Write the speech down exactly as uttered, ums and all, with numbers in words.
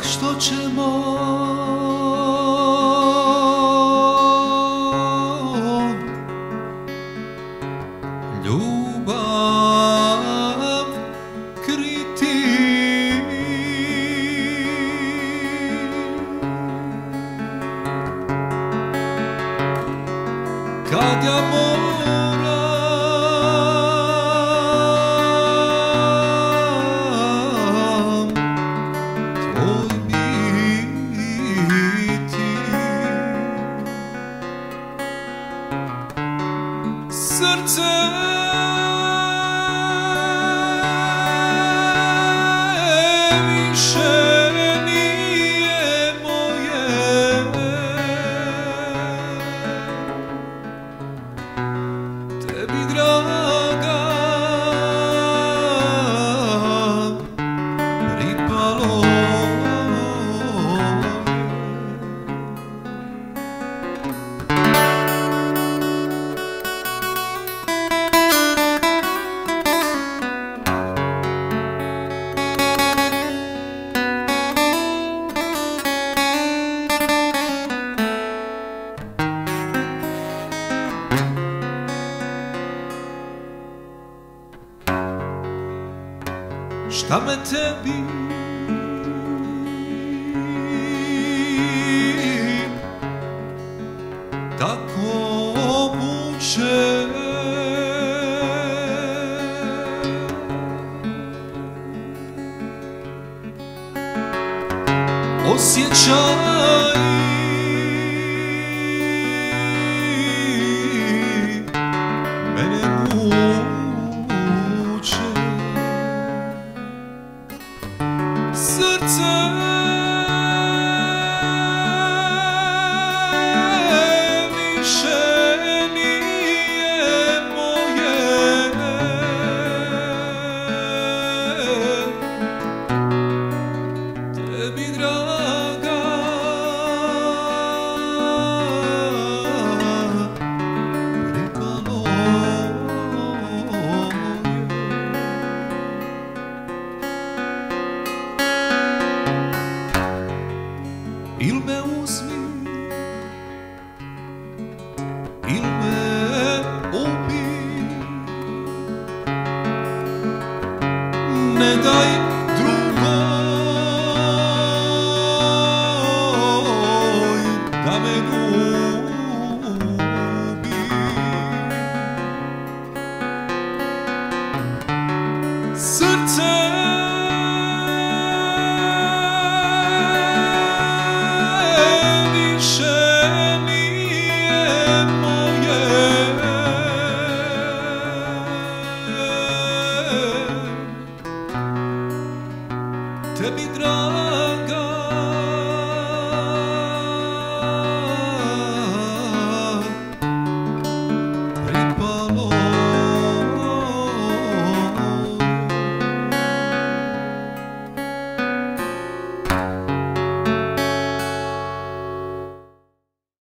što ćemo ljubav kriti? Kad ja moram tvoj biti, srce više nije moje. Tebi draga pripalo je. Šta me tebi tako muče? Osjećaj mene muče. Srce više nije moje. Tebi draga pripalo je. Il me uzmi, il me ubi, ne daj drugoj da me